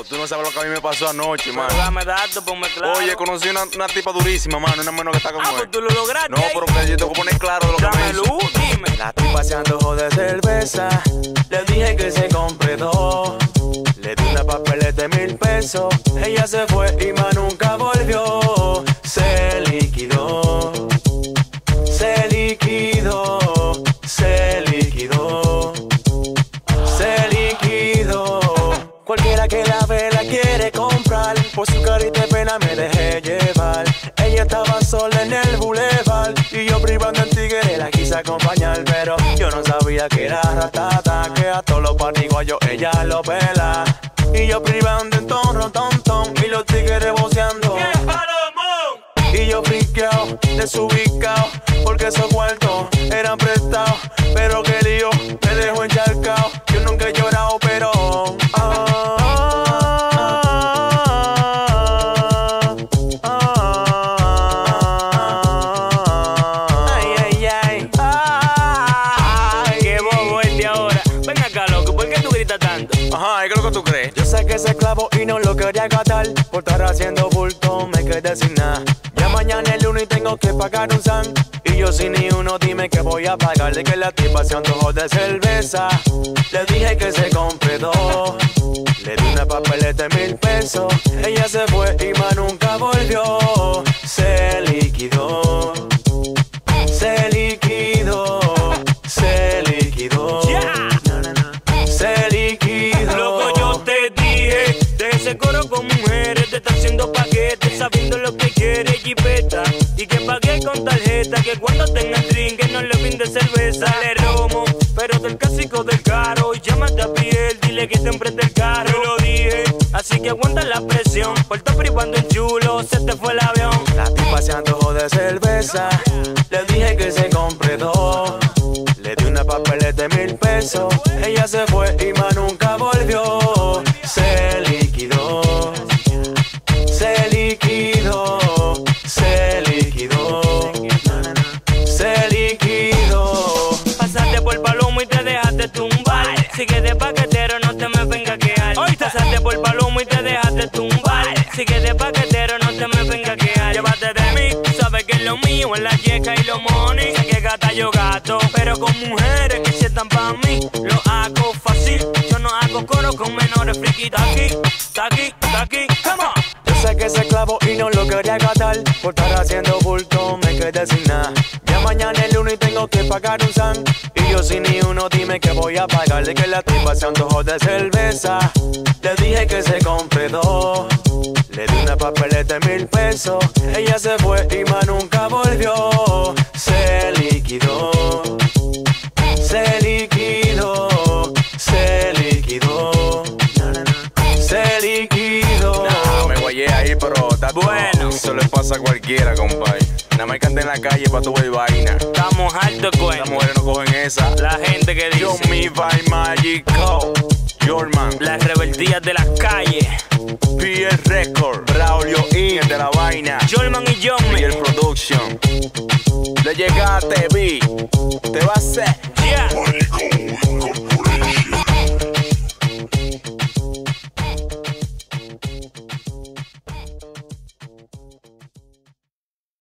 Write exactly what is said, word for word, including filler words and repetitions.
loco, tú no sabes lo que a mí me pasó anoche, mano. Pero dame datos, ponme claro. Oye, conocí una, una tipa durísima, mano, una menos que está como Ah, él. pues tú lo lograste. No, pero que yo tengo que poner claro de lo que me Dame hizo. luz, dime. La tipa se antojó de cerveza, le dije que se compre dos. Le di una papeleta de mil pesos, ella se fue y más nunca volvió. Se liquidó, se liquidó, se liquidó, se liquidó. Cualquiera que la ve la quiere comprar, por su carita de pena me dejé llevar. Ella estaba sola en el boulevard y yo privando en tigre la quise acompañar, pero yo no sabía que era ratata, que a todos los partiguayos ella lo pela. Y yo privando en ton, ton, ton, y los tigres voceando. Y yo friqueado, desubicado, porque esos cuartos eran prestados. Pero que lío, me dejó encharcado. Yo nunca he llorado, pero ah, ah, ah, ay, ay, ay, ay, Qué bobo el de ahora. Ven acá, loco, ¿por qué tú gritas tanto? Ajá, ¿y qué es lo que tú crees? yo sé que ese clavo y no lo quería catar. Por estar haciendo bulto me quedé sin nada. Ya mañana es lunes y tengo que pagar un san. Y yo sin ni uno, dime que voy a pagar. De que la tipa se antojó de cerveza, le dije que se compre dos. Le di una papeleta de mil pesos, ella se fue y más nunca volvió. Se liquidó, se liquidó, se liquidó, Yeah. na, na, na. Se liquidó. Loco, yo te dije, de ese coro con mujeres, te está haciendo paquetes, sabiendo lo que quiere, jipeta. Y que pagué con tarjeta, que cuando tenga el drink, que no le brinde cerveza. Dale romo, pero del clásico del caro. Y llámate a piel, dile que te emprende el carro. Yo lo dije, así que aguanta la presión. Por estar privando en chulo, se te fue el avión. La tipa se antojó de cerveza, le dije que se compre dos. Le di una papeleta de mil pesos, ella se fue y más nunca volvió. Se liquidó, se liquidó, se liquidó, na, na, na. Se liquidó. Pasaste por palomo y te dejaste tumbar. Sigue de paquetero, no te me venga a quejar. Pasaste por palomo y te dejaste tumbar. Sigue de paquetero, no te me venga a quejar. Llévate de mí, tú sabes que es lo mío, es la yeca y los money. Sé que gata yo gato, pero con mujeres que sientan pa' mí, lo hago fácil. Yo no hago coro con menores friki. Está aquí, está aquí, está aquí, come on. Yo sé que ese clavo y no lo quería catar. Por estar haciendo bulto me quedé sin nada. Ya mañana es lunes y tengo que pagar un san. Y yo sin ni uno, dime que voy a pagar. De que la tipa se antojó de cerveza, le dije que se compre dos. Le di una papeleta de mil pesos, ella se fue y más nunca volvió. Se liquidó, se liquidó, se liquidó, na, na, na. Se liquidó. Nah, me guayé ahí, pero está Bueno. eso le pasa a cualquiera, compadre. Nada más que ande en la calle pa' tu ver vaina. Estamos hartos de Las cuento. mujeres no cogen esa. La gente que Yo dice mi by Magico, Jorman, las rebeldías de las calles. P R Record, Braulio In, el de la vaina, Jolman y John y el Production. Le llegaste, vi, te va a hacer. Yeah.